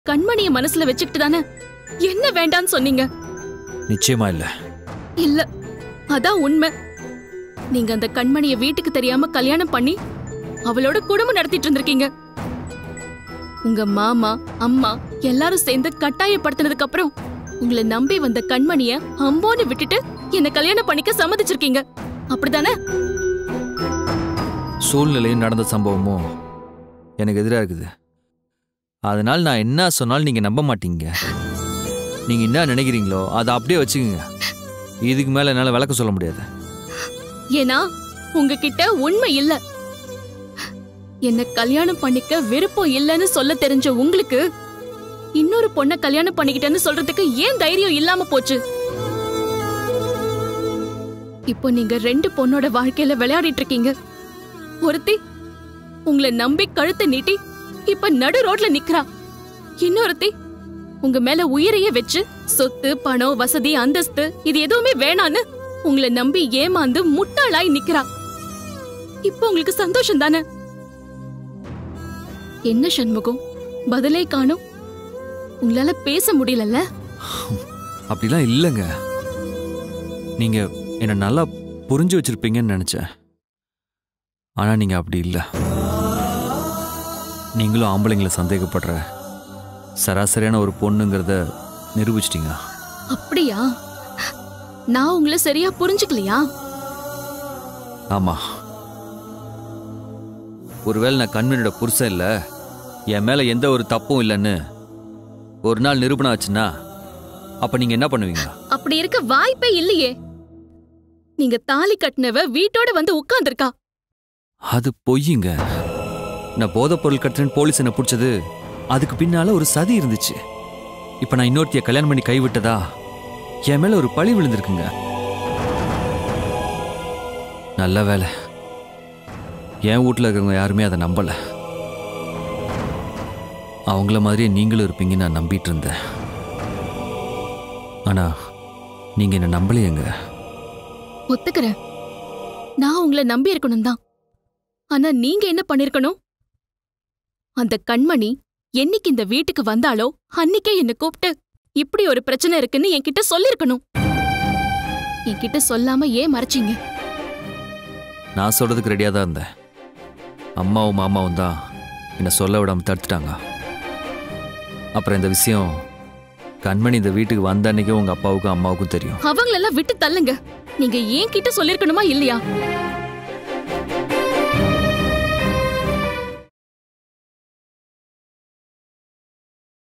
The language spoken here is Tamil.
கண்மணிய மனசுல வச்சுக்கிட்டு தானே என்ன வேண்டான்னு சொன்னீங்க? நிச்சயமா இல்ல. இல்ல, அதான் உண்மை. நீங்க அந்த கண்மணிய வீட்டுக்கு தெரியாம கல்யாணம் பண்ணி அவளோட குடும்பம் நடத்திட்டு இருந்திருக்கீங்க. உங்க மாமா அம்மா எல்லாரும் சேர்ந்து கட்டாயப்படுத்தினதுக்கு அப்புறம் உங்களை நம்பி வந்த கண்மணிய அம்போன்னு விட்டுட்டு என்ன கல்யாணம் பண்ணிக்க சம்மதிச்சிருக்கீங்க, அப்படிதானே? சூழ்நிலையும் நடந்த சம்பவமும் எனக்கு எதிராக இருக்குது. அதனால நான் என்ன சொன்னாலும் நீங்க நம்ப மாட்டீங்க. நீங்க என்ன நினைக்கிறீங்களோ அதை அப்படியே வச்சுக்கோங்க. இதுக்கு மேல என்னால விளக்க சொல்ல முடியாது. ஏன்னா உங்ககிட்ட உண்மை இல்ல. என்ன கல்யாணம் பண்ணிக்க விருப்பம் இல்லைன்னு சொல்ல தெரிஞ்ச உங்களுக்கு இன்னொரு பொண்ண கல்யாணம் பண்ணிக்கிட்டேன்னு சொல்றதுக்கு ஏன் தைரியம் இல்லாம போச்சு? இப்போ நீங்க ரெண்டு பொண்ணோட வாழ்க்கையில விளையாடிட்டு இருக்கீங்க. ஒருத்தி உங்களை நம்பி கழுத்தை நீட்டி இப்ப நடு ரோட்ல நிக்கிறா. இன்னொருத்தி உங்க மேல உயிரையே வச்சு சொத்து பணம் வசதி அந்தஸ்து இது எதுவுமே வேணான்னு உங்களை நம்பி ஏமாந்து முட்டாளாய் நிக்கிறா. இப்போ உங்களுக்கு சந்தோஷம் தானே? என்ன சண்முகம், பதிலே காணோம். உங்களால பேச முடியலல்ல? அப்படிலாம் இல்லைங்க. நீங்க என்ன நல்லா புரிஞ்சு வச்சிருப்பீங்கன்னு நினைச்சேன். ஆனா நீங்க அப்படி இல்லை. நீங்களும் ஆம்பளைங்களை சந்தேகப்படுற சராசரியான ஒரு பொண்ணுங்கிறத நிரூபிச்சிட்டீங்க. அப்படியா? நான் உங்களை சரியா புரிஞ்சுக்கலையா? ஆமா. ஒருவேளை நான் கண்மணியோட புருஷன் இல்ல, என் மேல எந்த ஒரு தப்பும் இல்லைன்னு ஒரு நாள் நிரூபணம் ஆச்சுன்னா அப்ப நீங்க என்ன பண்ணுவீங்க? அப்படி இருக்க வாய்ப்பே இல்லையே. நீங்க தாலி கட்டினவ வீட்டோட வந்து உட்கார்ந்திருக்கா. அது பொய்யுங்க. நான் போதைப் பொருள் கடத்தினு போலீஸ் என்ன பிடிச்சது அதுக்கு பின்னால ஒரு சதி இருந்துச்சு. இப்ப நான் இன்னொருத்திய கல்யாணம் பண்ணி கைவிட்டதா என் மேல ஒரு பழி விழுந்திருக்குங்க. நல்ல வேலை என் வீட்டுல இருக்கிறவங்க யாருமே அதை நம்பல. அவங்கள மாதிரியே நீங்களும் இருப்பீங்க நான் நம்பிட்டு இருந்தேன். ஆனா நீங்க என்ன நம்பலையேங்க. ஒத்துக்கிறேன், நான் உங்களை நம்பி இருக்கணும் தான். ஆனா நீங்க என்ன பண்ணிருக்கணும்? அந்த கண்மணி என்னைக்கு இந்த வீட்டுக்கு வந்தாலோ அன்னைக்கே என்ன கூப்பிட்டு இப்படி ஒரு பிரச்சனை இருக்குன்னு என்கிட்ட சொல்லிருக்கணும். என்கிட்ட சொல்லாம ஏன் மறைச்சீங்க? நான் சொல்றதுக்கு ரெடியா தான் இருந்தேன். அம்மாவும் மாமாவும் தான் என்னை சொல்ல விடாம தடுத்துட்டாங்க. அப்புறம் இந்த விஷயம் கண்மணி இந்த வீட்டுக்கு வந்த அன்னைக்கு உங்க அப்பாவுக்கும் அம்மாவுக்கும் தெரியும். அவங்களெல்லாம் விட்டு தள்ளுங்க. நீங்க ஏன் கிட்ட சொல்லிருக்கணுமா இல்லையா?